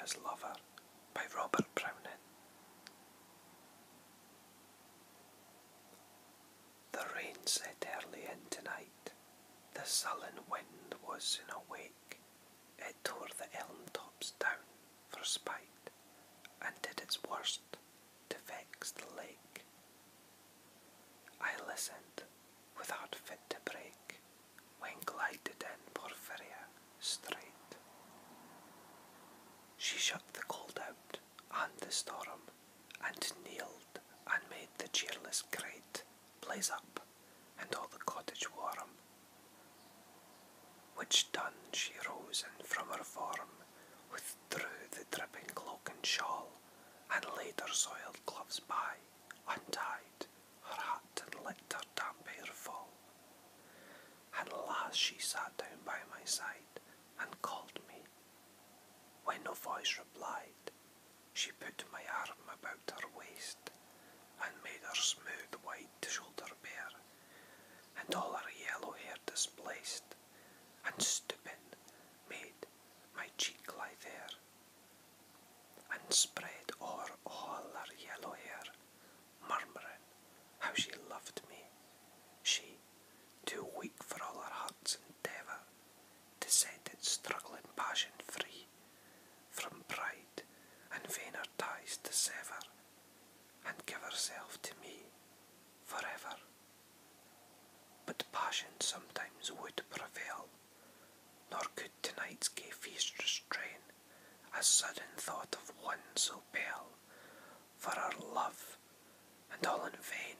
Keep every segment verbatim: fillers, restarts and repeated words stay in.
Porphyria's Lover by Robert Browning. The rain set early in tonight. The sullen wind was in a wake. It tore the elm tops down for spite, and did its worst to vex the lake. I listened, with heart fit to break, when glided in Porphyria straight. She shut the cold out and the storm, and kneeled and made the cheerless grate blaze up, and all the cottage warm. Which done, she rose, and from her form withdrew the dripping cloak and shawl, and laid her soiled gloves by, untied her hat, and let her damp hair fall. And last she sat down by my side, and called me. When no voice replied, she put my arm about her waist, and made her smooth white shoulder bare, and all her yellow hair displaced, and stooping made my cheek lie there, and spread o'er all her yellow hair, murmuring how she loved me, she, too weak for all her heart's endeavour, to set its struggling passion free, from pride and vainer ties to sever, and give herself to me forever. But passion sometimes would prevail, nor could tonight's gay feast restrain a sudden thought of one so pale, for her love, and all in vain.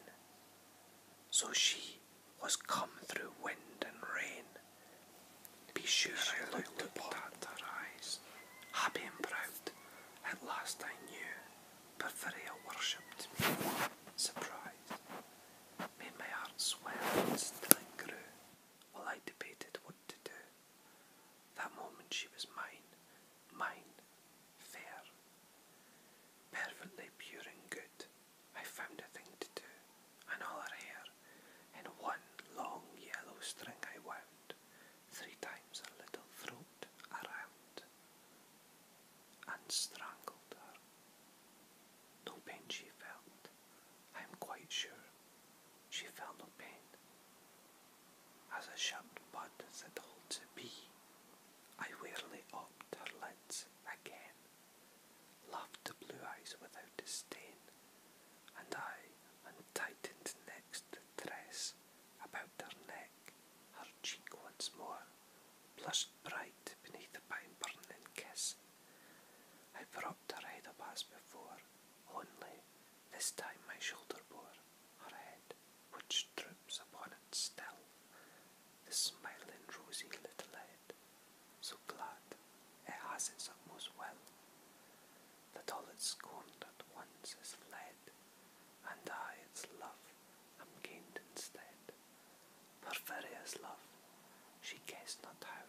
So she was come through wind and rain. Be sure I looked upon her eyes, happy and proud, at last I knew Porphyria worshipped me, surprised, made my heart swell, and still it grew, while I debated what to do. That moment she was mine, mine, fair, perfectly pure and good. I found a thing to do, and all her hair in one long yellow string I wound, three times her little throat around, and strangled her. No pain she felt, I am quite sure. She felt no pain. As a sharp bud that holds a bee, I wearily opened her lids again, loved the blue eyes without disdain, and I untightened next the tress about her neck, her cheek once more, blushed bright beneath the pine-burning kiss. I propped her head up as before, only this time my shoulder bore her head, which droops upon it still, the smiling rosy little head, so glad it has its utmost will, that all its scorn at once is fled, and I its love am gained instead. Porphyria's love, she guessed not how,